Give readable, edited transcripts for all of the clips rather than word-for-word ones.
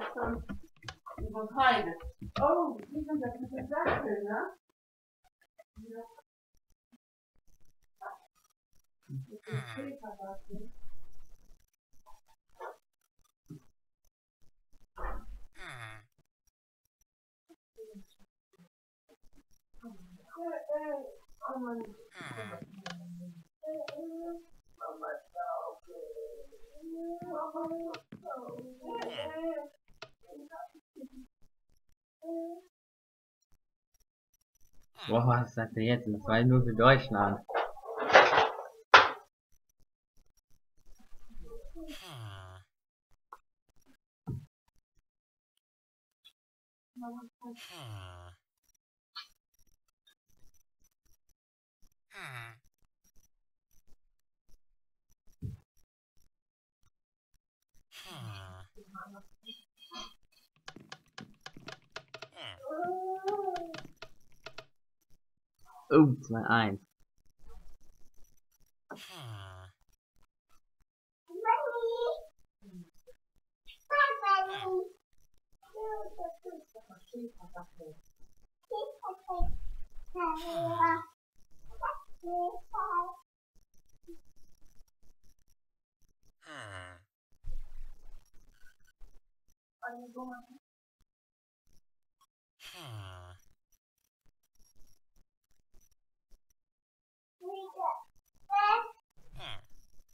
jetzt schon übertreibe. Oh, wie sind das mit den Sachen, ne? Ja. Mit dem Schäfersachen. Oh Mann. Boah, was sagt er jetzt? Das war nur für Deutschland. Oh, 2-1.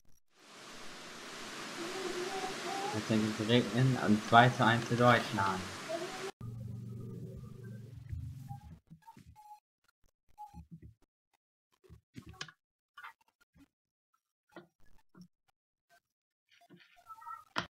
Jetzt denke ich direkt in und 2-1 für Deutschland.